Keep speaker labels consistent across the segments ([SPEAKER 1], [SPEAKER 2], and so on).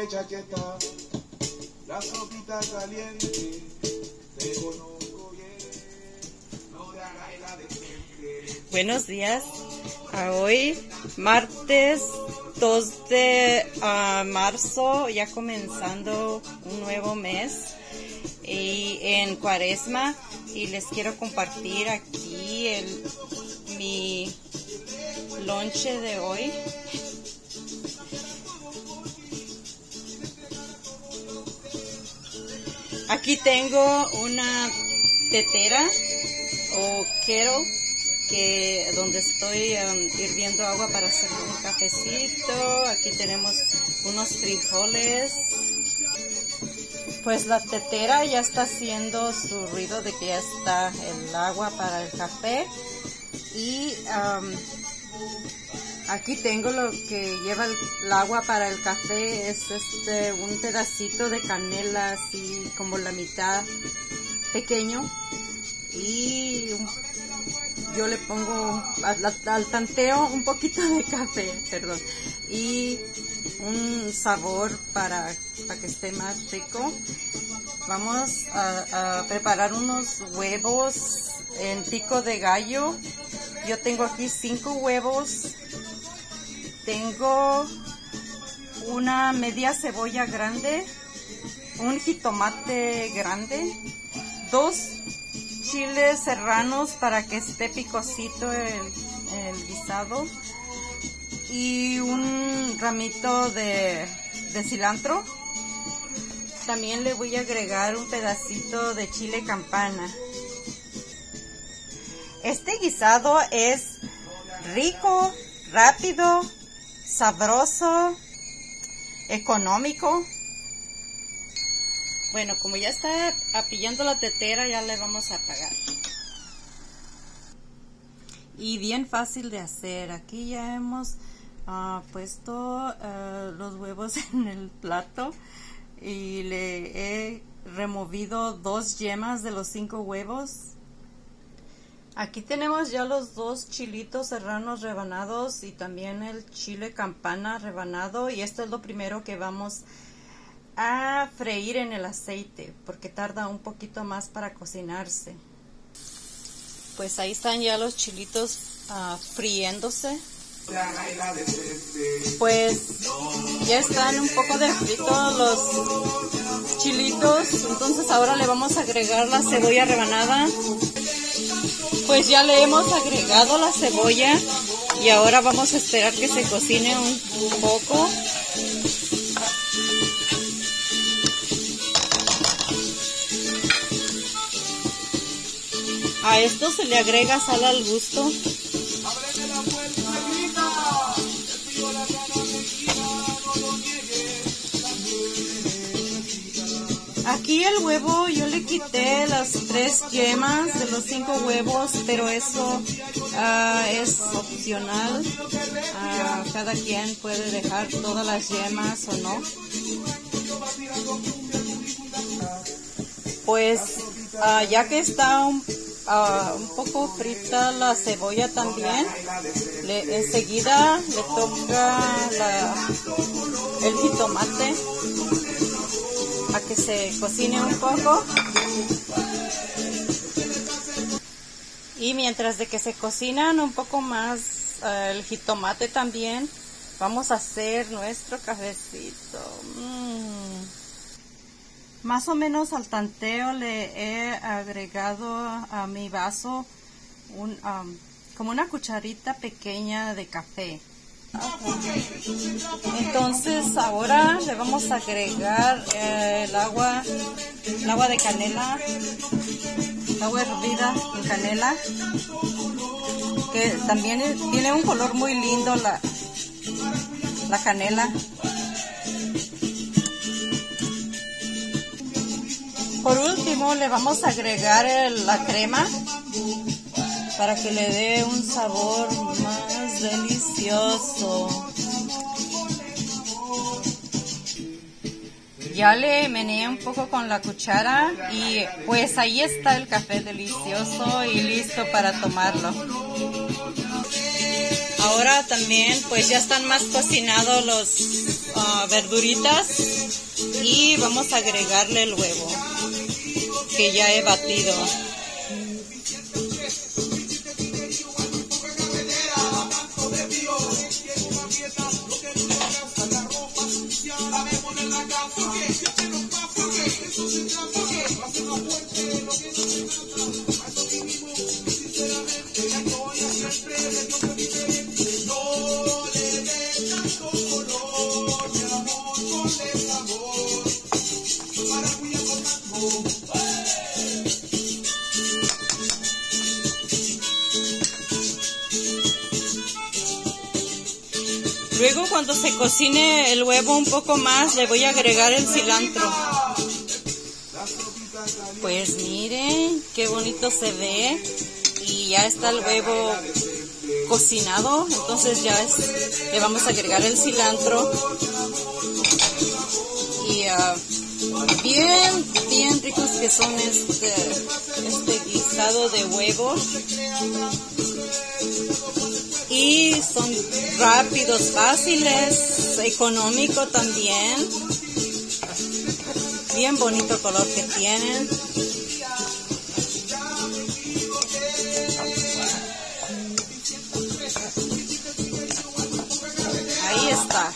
[SPEAKER 1] chaqueta, la sopita caliente, te conozco bien, no te hagas la decente.
[SPEAKER 2] Buenos días, hoy martes 2 de marzo, ya comenzando un nuevo mes y en Cuaresma, y les quiero compartir aquí mi lonche de hoy. Aquí tengo una tetera o kettle donde estoy hirviendo agua para hacer un cafecito. Aquí tenemos unos frijoles. Pues la tetera ya está haciendo su ruido de que ya está el agua para el café. Y aquí tengo lo que lleva el agua para el café, es un pedacito de canela, así como la mitad pequeño, y yo le pongo al tanteo un poquito de café, perdón, y un sabor para que esté más rico. Vamos a preparar unos huevos en pico de gallo. Yo tengo aquí 5 huevos. Tengo una media cebolla grande, un jitomate grande, 2 chiles serranos para que esté picosito el guisado, y un ramito de cilantro. También le voy a agregar un pedacito de chile campana. Este guisado es rico, rápido, sabroso, económico. Bueno, como ya está apillando la tetera, ya le vamos a apagar. Y bien fácil de hacer. Aquí ya hemos puesto los huevos en el plato y le he removido 2 yemas de los 5 huevos. Aquí tenemos ya los 2 chilitos serranos rebanados y también el chile campana rebanado, y esto es lo primero que vamos a freír en el aceite porque tarda un poquito más para cocinarse. Pues ahí están ya los chilitos friéndose. Pues ya están un poco de fritos los chilitos, entonces ahora le vamos a agregar la cebolla rebanada. Pues ya le hemos agregado la cebolla y ahora vamos a esperar que se cocine un poco. A esto se le agrega sal al gusto. Aquí el huevo yo le quité las 3 yemas de los 5 huevos, pero eso es opcional. Cada quien puede dejar todas las yemas o no. Pues ya que está un poco frita la cebolla también, enseguida le toca el jitomate a que se cocine un poco, y mientras de que se cocinan un poco más el jitomate también, vamos a hacer nuestro cafecito. Más o menos al tanteo le he agregado a mi vaso como una cucharita pequeña de café. Entonces ahora le vamos a agregar el agua de canela, agua hervida en canela, que también tiene un color muy lindo la canela. Por último le vamos a agregar la crema para que le dé un sabor más delicioso. Ya le meneé un poco con la cuchara y pues ahí está el café delicioso y listo para tomarlo. Ahora también pues ya están más cocinados verduritas y vamos a agregarle el huevo que ya he batido. Luego, cuando se cocine el huevo un poco más, le voy a agregar el cilantro. Pues miren qué bonito se ve y ya está el huevo cocinado. Entonces ya le vamos a agregar el cilantro y bien ricos que son este guisado de huevo. Y son rápidos, fáciles, económico también. Bien bonito color que tienen. Ahí está.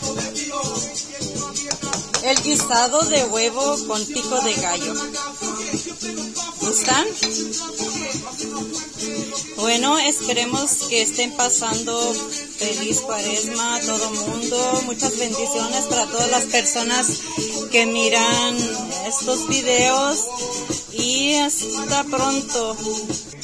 [SPEAKER 2] El guisado de huevo con pico de gallo. ¿Gustan? Bueno, esperemos que estén pasando feliz Cuaresma a todo mundo. Muchas bendiciones para todas las personas que miran estos videos y hasta pronto.